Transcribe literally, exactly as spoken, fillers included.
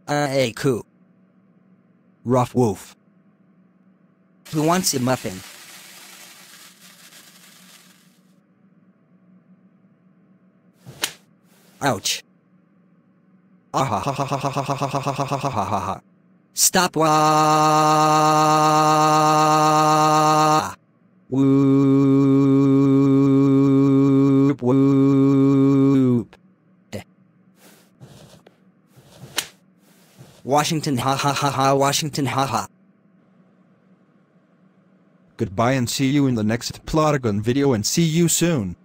Uh, hey, coo. Rough wolf. Who wants a muffin? Ouch. Ah ha ha ha ha ha ha ha ha ha ha ha ha ha ha. Stop. Wah. Whoop whoop. Washington, ha ha ha ha, Washington, ha ha. Goodbye and see you in the next Plotagon video, and see you soon.